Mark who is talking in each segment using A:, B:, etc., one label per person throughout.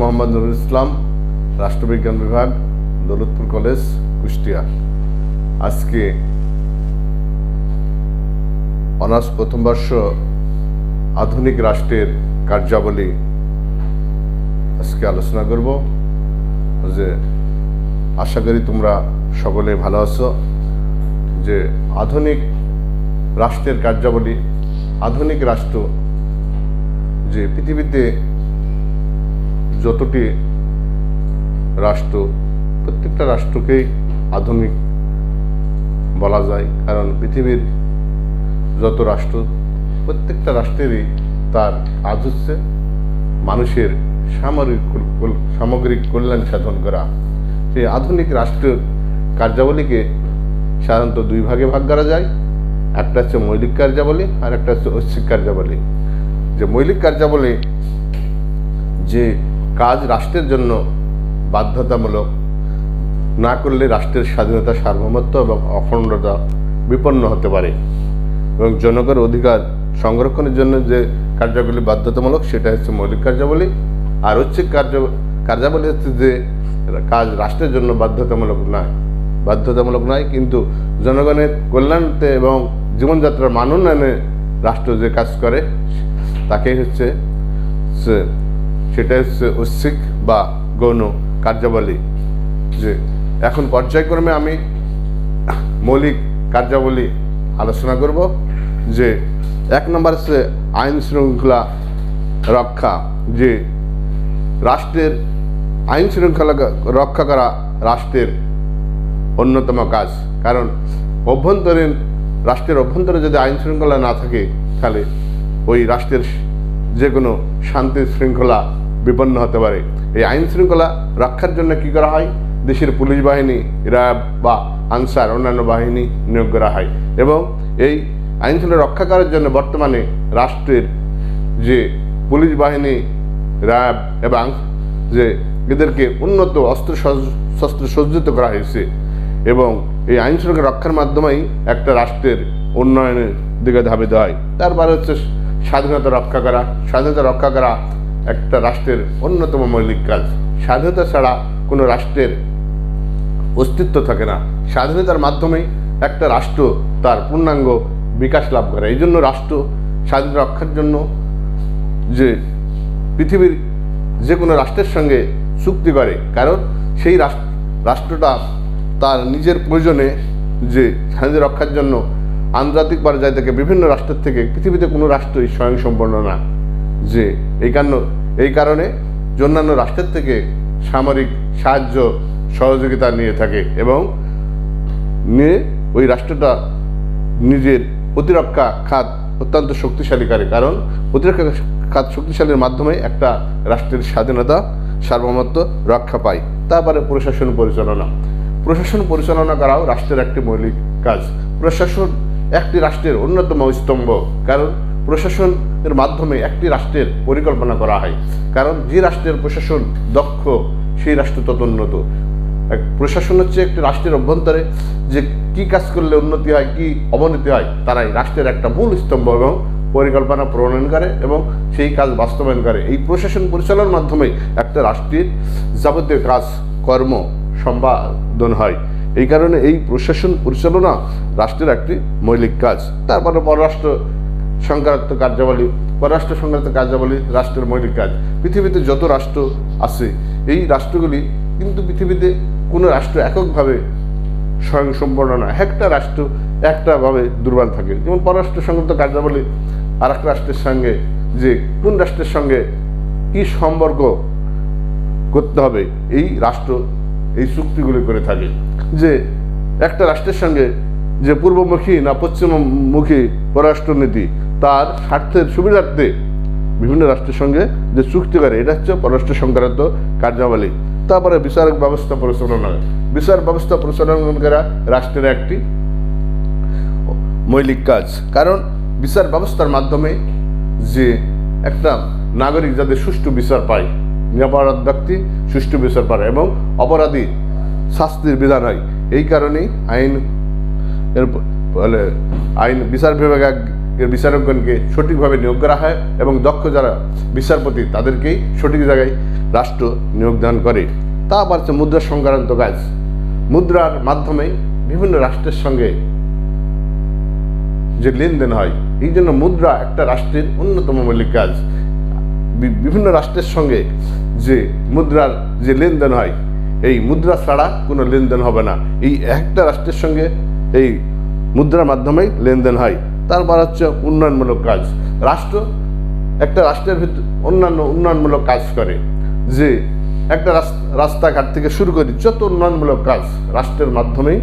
A: মোহাম্মদ নুরুল ইসলাম, রাষ্ট্রবিজ্ঞান বিভাগ, দৌলতপুর কলেজ, কুষ্টিয়া। আজকে অনার্স প্রথম বর্ষ আধুনিক রাষ্ট্রের কার্যাবলী আজকে আলোচনা করব। যে আশা করি তোমরা সকলে ভালো আছো। যে আধুনিক রাষ্ট্রের কার্যাবলী, আধুনিক রাষ্ট্র যে পৃথিবীতে যতটি রাষ্ট্র, প্রত্যেকটা রাষ্ট্রকেই আধুনিক বলা যায়। কারণ পৃথিবীর যত রাষ্ট্র, প্রত্যেকটা রাষ্ট্রেরই তার কাজ হচ্ছে মানুষের সামগ্রিক কল্যাণ সাধন করা। সেই আধুনিক রাষ্ট্রের কার্যাবলীকে সাধারণত দুই ভাগে ভাগ করা যায়। একটা হচ্ছে মৌলিক কার্যাবলী আর একটা হচ্ছে ঐচ্ছিক কার্যাবলী। যে মৌলিক কার্যাবলী যে কাজ রাষ্ট্রের জন্য বাধ্যতামূলক, না করলে রাষ্ট্রের স্বাধীনতা, সার্বভৌমত্ব এবং অখণ্ডতা বিপন্ন হতে পারে, এবং জনগণের অধিকার সংরক্ষণের জন্য যে কার্যাবলী বাধ্যতামূলক সেটা হচ্ছে মৌলিক কার্যাবলী। আর ঐচ্ছিক কার্যাবলী হচ্ছে যে কাজ রাষ্ট্রের জন্য বাধ্যতামূলক নয়, কিন্তু জনগণের কল্যাণতে এবং জীবনযাত্রার মান উন্নয়নে রাষ্ট্র যে কাজ করে তাকেই হচ্ছে সেটা হচ্ছে ঐচ্ছিক বা গৌণ কার্যাবলী। যে এখন পর্যায়ক্রমে আমি মৌলিক কার্যাবলী আলোচনা করব। যে এক নম্বর হচ্ছে আইন শৃঙ্খলা রক্ষা। যে রাষ্ট্রের আইন শৃঙ্খলা রক্ষা করা রাষ্ট্রের অন্যতম কাজ। কারণ রাষ্ট্রের অভ্যন্তরে যদি আইন শৃঙ্খলা না থাকে তাহলে ওই রাষ্ট্রের যে কোনো শান্তি শৃঙ্খলা বিপন্ন হতে পারে। এই আইন শৃঙ্খলা রক্ষার জন্য কি করা হয়? দেশের পুলিশ বাহিনী, র্যাব বা আনসার, অন্যান্য বাহিনী নিয়োগ করা হয়। এবং এই আইন শৃঙ্খলা রক্ষা করার জন্য বর্তমানে রাষ্ট্রের যে পুলিশ বাহিনী, র্যাব এবং যে এদেরকে উন্নত শস্ত্র সজ্জিত করা হয়েছে। এবং এই আইন শৃঙ্খলা রক্ষার মাধ্যমেই একটা রাষ্ট্রের উন্নয়নের দিকে ধাবিত হয়। তারপরে হচ্ছে স্বাধীনতা রক্ষা করা। স্বাধীনতা রক্ষা করা একটা রাষ্ট্রের অন্যতম মৌলিক কাজ। স্বাধীনতা ছাড়া কোনো রাষ্ট্রের অস্তিত্ব থাকে না। স্বাধীনতার মাধ্যমেই একটা রাষ্ট্র তার পূর্ণাঙ্গ বিকাশ লাভ করে। এই জন্য রাষ্ট্র স্বাধীনতা রক্ষার জন্য যে পৃথিবীর যে কোনো রাষ্ট্রের সঙ্গে চুক্তি করে, কারণ সেই রাষ্ট্রটা তার নিজের প্রয়োজনে যে স্বাধীনতা রক্ষার জন্য আন্তর্জাতিক পর্যায় থেকে বিভিন্ন রাষ্ট্রের থেকে পৃথিবীতে কোনো রাষ্ট্রই স্বয়ংসম্পূর্ণ না। যে এই কারণে অন্যান্য রাষ্ট্রের থেকে সামরিক সাহায্য সহযোগিতা নিয়ে থাকে এবং নিয়ে ওই রাষ্ট্রটা নিজের প্রতিরক্ষা খাত অত্যন্ত শক্তিশালী করে। কারণ প্রতিরক্ষা খাত শক্তিশালীর মাধ্যমে একটা রাষ্ট্রের স্বাধীনতা, সার্বভৌমত্ব রক্ষা পায়। তারপরে প্রশাসন পরিচালনা করাও রাষ্ট্রের একটি মৌলিক কাজ। প্রশাসন একটি রাষ্ট্রের অন্যতম স্তম্ভ। কারণ প্রশাসনের মাধ্যমে একটি রাষ্ট্রের পরিকল্পনা করা হয়। কারণ যে রাষ্ট্রের প্রশাসন দক্ষ সেই রাষ্ট্র তত উন্নত। প্রশাসন হচ্ছে একটি রাষ্ট্রের অভ্যন্তরে যে কি কাজ করলে উন্নতি হয়, কি অবনতি হয়, তারাই রাষ্ট্রের একটা মূল স্তম্ভ এবং পরিকল্পনা প্রণয়ন করে এবং সেই কাজ বাস্তবায়ন করে। এই প্রশাসন পরিচালনার মাধ্যমে একটা রাষ্ট্রের যাবতীয় কাজ কর্ম সম্পাদন হয়। এই কারণে এই প্রশাসন পরিচালনা রাষ্ট্রের একটি মৌলিক কাজ। তারপরে পররাষ্ট্র সংক্রান্ত কার্যাবলী রাষ্ট্রের মৌলিক কাজ। পৃথিবীতে যত রাষ্ট্র আছে এই রাষ্ট্রগুলি কিন্তু পৃথিবীতে কোনো রাষ্ট্র এককভাবে স্বয়ংসম্পূর্ণ নয়। একটা রাষ্ট্র একটাভাবে দুর্বল থাকে। যেমন পররাষ্ট্র সংক্রান্ত কার্যাবলী আর একটা রাষ্ট্রের সঙ্গে যে কোন রাষ্ট্রের সঙ্গে কি সম্পর্ক করতে হবে এই রাষ্ট্র এই চুক্তিগুলি করে থাকে। যে একটা রাষ্ট্রের সঙ্গে যে পূর্বমুখী না পশ্চিমমুখী পররাষ্ট্রনীতি তার স্বার্থের সুবিধার্থে বিভিন্ন রাষ্ট্রের সঙ্গে যে চুক্তি করে, এটা হচ্ছে পররাষ্ট্র সংক্রান্ত কার্যাবলী। তারপরে বিচার ব্যবস্থা পরিচালনা করা রাষ্ট্রের একটি মৌলিক কাজ। কারণ বিচার ব্যবস্থার মাধ্যমে যে একটা নাগরিক যাতে সুষ্ঠু বিচার পায়, নিরপরাধ ব্যক্তি সুষ্ঠু বিচার পায় এবং অপরাধী শাস্তির বিধান হয়। এই কারণেই বিচার বিভাগ বিচারকগণকে সঠিকভাবে নিয়োগ করা হয় এবং দক্ষ যারা বিচারপতি তাদেরকেই সঠিক জায়গায় রাষ্ট্র নিয়োগ দান করে। তারপর হচ্ছে মুদ্রা সংক্রান্ত কাজ। মুদ্রার মাধ্যমে বিভিন্ন রাষ্ট্রের সঙ্গে যে লেনদেন হয়, এই জন্য মুদ্রা একটা রাষ্ট্রের অন্যতম মৌলিক কাজ। বিভিন্ন রাষ্ট্রের সঙ্গে যে মুদ্রার যে লেনদেন হয়, এই মুদ্রা ছাড়া কোনো লেনদেন হবে না। এই একটা রাষ্ট্রের সঙ্গে এই মুদ্রার মাধ্যমেই লেনদেন হয়। তারপর হচ্ছে উন্নয়নমূলক কাজ। একটা রাষ্ট্রের ভিতর অন্যান্য উন্নয়নমূলক কাজ করে, যে একটা রাস্তাঘাট থেকে শুরু করে যত উন্নয়নমূলক কাজ রাষ্ট্রের মাধ্যমেই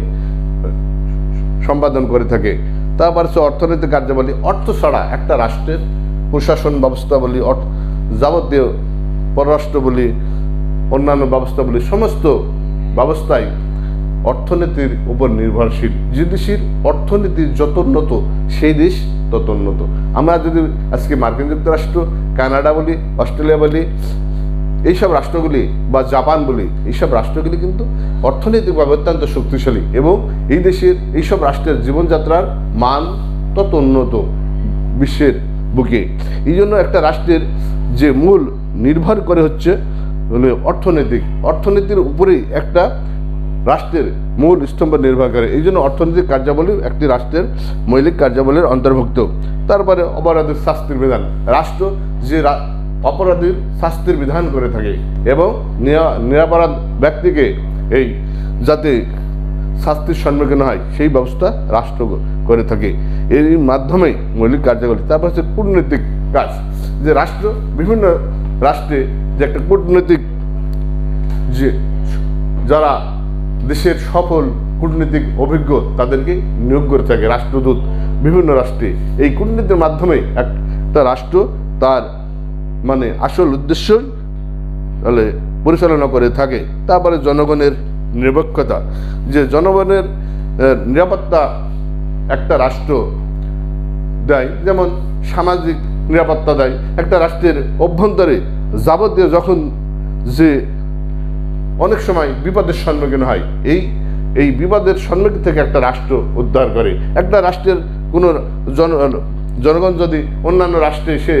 A: সম্পাদন করে থাকে। তারপর হচ্ছে অর্থনৈতিক কার্যাবলী। অর্থ ছাড়া একটা রাষ্ট্রের প্রশাসন ব্যবস্থা বলি, যাবতীয় পররাষ্ট্র বলি, অন্যান্য ব্যবস্থা বলি, সমস্ত ব্যবস্থাই অর্থনীতির উপর নির্ভরশীল। যে দেশের অর্থনীতি যত উন্নত সেই দেশ তত উন্নত। আমরা যদি আজকে মার্কিন যুক্তরাষ্ট্র, কানাডা বলি, অস্ট্রেলিয়া বলি, এইসব রাষ্ট্রগুলি বা জাপান বলি, এইসব রাষ্ট্রগুলি কিন্তু অর্থনৈতিকভাবে অত্যন্ত শক্তিশালী এবং এই দেশের এইসব রাষ্ট্রের জীবনযাত্রার মান তত উন্নত বিশ্বের বুকে। এই জন্য একটা রাষ্ট্রের যে মূল নির্ভর করে হচ্ছে অর্থনীতির উপরেই একটা রাষ্ট্রের মূল স্তম্ভ নির্ভর করে। এই জন্য অর্থনৈতিক কার্যাবলী একটি রাষ্ট্রের মৌলিক কার্যাবলীর অন্তর্ভুক্ত। তারপরে অপরাধের শাস্তির বিধান। রাষ্ট্র যে অপরাধীর শাস্তির বিধান করে থাকে এবং নিরাপরাধ ব্যক্তিকে এই যাতে শাস্তির সম্মুখীন হয় সেই ব্যবস্থা রাষ্ট্র করে থাকে। এর মাধ্যমেই মৌলিক কার্যাবলী। তারপর হচ্ছে কূটনৈতিক কাজ। যে রাষ্ট্র বিভিন্ন রাষ্ট্রে যে একটা কূটনৈতিক যে যারা দেশের সফল কূটনীতিক অভিজ্ঞ তাদেরকে নিয়োগ করে থাকে রাষ্ট্রদূত বিভিন্ন রাষ্ট্রে। এই কূটনীতির মাধ্যমে একটা রাষ্ট্র তার মানে আসল উদ্দেশ্যই পরিচালনা করে থাকে। তারপরে জনগণের নিরপেক্ষতা। যে জনগণের নিরাপত্তা একটা রাষ্ট্র দেয়, যেমন সামাজিক নিরাপত্তা দেয়। একটা রাষ্ট্রের অভ্যন্তরে যাবতীয় যখন যে অনেক সময় বিপদের সম্মুখীন হয়, এই বিপদের সম্মুখীন থেকে একটা রাষ্ট্র উদ্ধার করে। একটা রাষ্ট্রের কোনো জনগণ যদি অন্যান্য রাষ্ট্রে এসে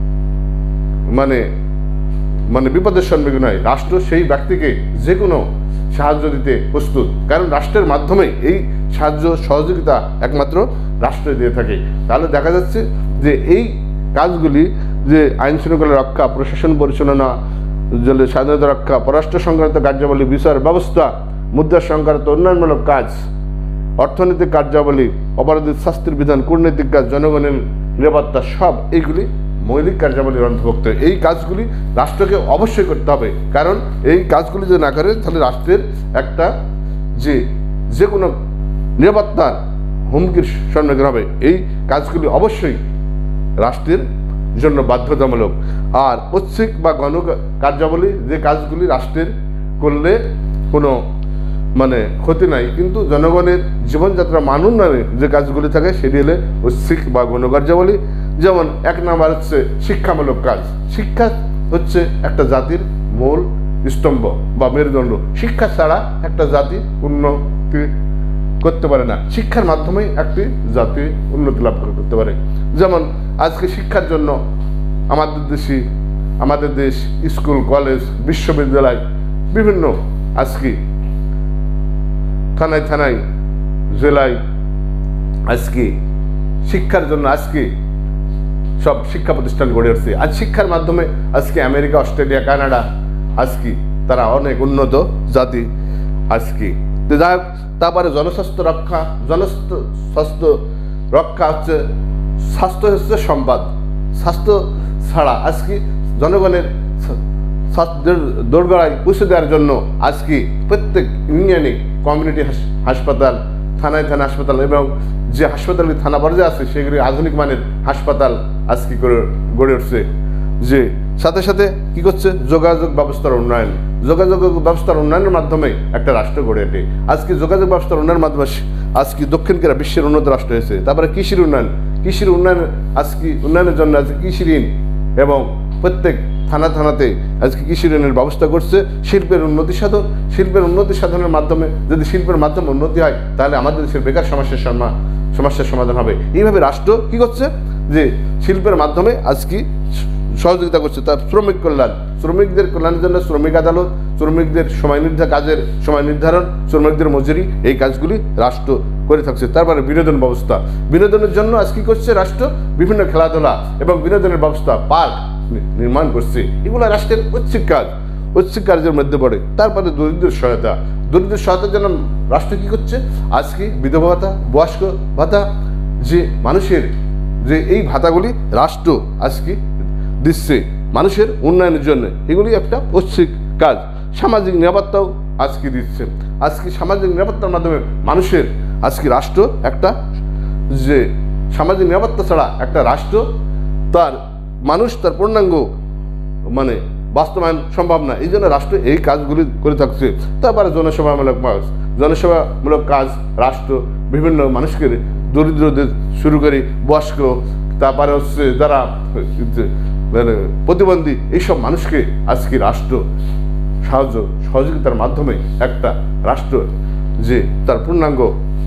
A: মানে বিপদের সম্মুখীন হয়, রাষ্ট্র সেই ব্যক্তিকে যে কোনো সাহায্য দিতে প্রস্তুত, কারণ রাষ্ট্রের মাধ্যমে এই সাহায্য সহযোগিতা একমাত্র রাষ্ট্র দিয়ে থাকে। তাহলে দেখা যাচ্ছে যে এই কাজগুলি যে আইন শৃঙ্খলা রক্ষা, প্রশাসন পরিচালনা, স্বাধীনতা রক্ষা, পররাষ্ট্র সংক্রান্ত কার্যাবলী, বিচার ব্যবস্থা, মুদ্রা সংক্রান্ত উন্নয়নমূলক কাজ, অর্থনৈতিক কার্যাবলী, অপরাধীর শাস্তির বিধান, কূটনৈতিক কাজ, জনগণের নিরাপত্তা, সব এইগুলি মৌলিক কার্যাবলীর অন্তর্ভুক্ত। এই কাজগুলি রাষ্ট্রকে অবশ্যই করতে হবে, কারণ এই কাজগুলি যদি না করে তাহলে রাষ্ট্রের একটা যে কোনো নিরাপত্তার হুমকির সম্মুখীন হবে। এই কাজগুলি অবশ্যই রাষ্ট্রের জন্য বাধ্যতামূলক। আর ঐচ্ছিক বা গণ কার্যাবলী, যে কাজগুলি রাষ্ট্রের করলে কোনো ক্ষতি নাই, কিন্তু জনগণের জীবনযাত্রা মান উন্নয়নে যে কাজগুলি থাকে সেটি হলে ঐচ্ছিক বা গণ কার্যাবলী। যেমন 1 নম্বর হচ্ছে শিক্ষামূলক কাজ। শিক্ষা হচ্ছে একটা জাতির মূল স্তম্ভ বা মেরুদণ্ড। শিক্ষা ছাড়া একটা জাতি উন্নতি করতে পারে না। শিক্ষার মাধ্যমেই একটি জাতি উন্নতি লাভ করতে পারে। যেমন আজকে শিক্ষার জন্য আমাদের দেশ স্কুল, কলেজ, বিশ্ববিদ্যালয় বিভিন্ন আজকে থানায় থানায়, জেলায় আজকে শিক্ষার জন্য আজকে সব শিক্ষা প্রতিষ্ঠান গড়ে উঠছে। আজ শিক্ষার মাধ্যমে আজকে আমেরিকা, অস্ট্রেলিয়া, কানাডা আজকে তারা অনেক উন্নত জাতি আজকে। যাই হোক, তারপরে জনস্বাস্থ্য রক্ষা। জনস্বাস্থ্য রক্ষা হচ্ছে, স্বাস্থ্য হচ্ছে সম্পদ। স্বাস্থ্য ছাড়া আজকে জনগণের দোরগোড়ায় পৌঁছে দেওয়ার জন্য আজকে প্রত্যেক ইউনিয়নে কমিউনিটি হাসপাতাল, থানায় থানা হাসপাতাল এবং যে হাসপাতালগুলি থানা পর্যায়ে আছে সেগুলি আধুনিক মানের হাসপাতাল আজকে গড়ে উঠছে। যে সাথে সাথে কি করছে, যোগাযোগ ব্যবস্থার উন্নয়ন। যোগাযোগ ব্যবস্থার উন্নয়নের মাধ্যমে একটা রাষ্ট্র গড়ে ওঠে। আজকে যোগাযোগ ব্যবস্থার উন্নয়নের মাধ্যমে আজকে দক্ষিণ কোরিয়া বিশ্বের উন্নত রাষ্ট্র হয়েছে। তারপরে কৃষির উন্নয়ন। কৃষির উন্নয়ন আজকে উন্নয়নের জন্য আছে কৃষি ঋণ এবং প্রত্যেক থানাতে আজকে কৃষি ঋণের ব্যবস্থা করছে। শিল্পের উন্নতি সাধনের মাধ্যমে, যদি শিল্পের মাধ্যমে উন্নতি হয় তাহলে আমাদের দেশের বেকার সমস্যার সমাধান হবে। এইভাবে রাষ্ট্র কি করছে যে শিল্পের মাধ্যমে আজকে সহযোগিতা করছে। তার শ্রমিকদের কল্যাণের জন্য শ্রমিক আদালত, শ্রমিকদের কাজের সময় নির্ধারণ, শ্রমিকদের মজুরি, এই কাজগুলি রাষ্ট্র করে থাকছে। তারপরে বিনোদনের জন্য আজ কি করছে রাষ্ট্র, বিভিন্ন খেলাধুলা এবং বিনোদনের ব্যবস্থা, পার্ক নির্মাণ করছে। এগুলো রাষ্ট্রের ঐচ্ছিক কার্যের মধ্যে পড়ে। তারপরে দরিদ্র সহায়তার জন্য রাষ্ট্র কি করছে আজকে বিধবা ভাতা, বয়স্ক ভাতা, যে মানুষের যে এই ভাতাগুলি রাষ্ট্র আজকে দিচ্ছে মানুষের উন্নয়নের জন্য। এগুলি একটা ঐচ্ছিক কাজ। সামাজিক নিরাপত্তাও আজকে দিচ্ছে। আজকে সামাজিক নিরাপত্তার মাধ্যমে মানুষের আজকে রাষ্ট্র একটা, যে সামাজিক নিরাপত্তা ছাড়া একটা রাষ্ট্র তার পূর্ণাঙ্গ বাস্তবায়ন সম্ভব না। এই জন্য রাষ্ট্র এই কাজগুলি করে থাকছে। তারপরে জনসেবামূলক কাজ রাষ্ট্র বিভিন্ন মানুষকে, দরিদ্রদের শুরু করে বয়স্ক, তারপরে হচ্ছে যারা প্রতিবন্ধী, এইসব মানুষকে আজকে রাষ্ট্র সহযোগিতার মাধ্যমে একটা রাষ্ট্র যে তার পূর্ণাঙ্গ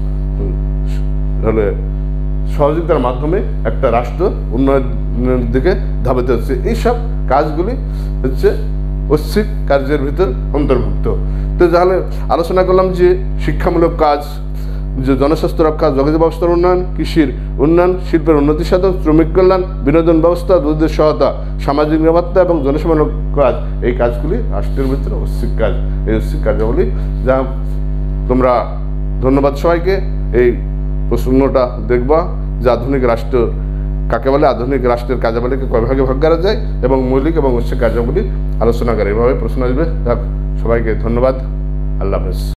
A: সহযোগিতার মাধ্যমে একটা রাষ্ট্র উন্নয়নের দিকে ধাবিত হচ্ছে। এইসব কাজগুলি হচ্ছে ঐচ্ছিক কার্যের ভিতর অন্তর্ভুক্ত। তো তাহলে আলোচনা করলাম যে শিক্ষামূলক কাজ, যে জনস্বাস্থ্য রক্ষা, যোগাযোগ ব্যবস্থার উন্নয়ন, কৃষির উন্নয়ন, শিল্পের উন্নতি সাধন, শ্রমিক কল্যাণ, বিনোদন ব্যবস্থা, দরিদ্রের সহায়তা, সামাজিক নিরাপত্তা এবং জনসেবামূলক কাজ, এই কাজগুলি রাষ্ট্রের ভিতরে ঐচ্ছিক কাজ। এই ঐচ্ছিক কার্যাবলী যা তোমরা, ধন্যবাদ সবাইকে। এই প্রশ্নটা দেখবা যে আধুনিক রাষ্ট্র কাকে বলে, আধুনিক রাষ্ট্রের কার্যাবলীকে কয় ভাগে ভাগ করা যায় এবং মৌলিক এবং ঐচ্ছিক কার্যাবলী আলোচনা করে, এভাবে প্রশ্ন আসবে। সবাইকে ধন্যবাদ। আল্লাহ হাফেজ।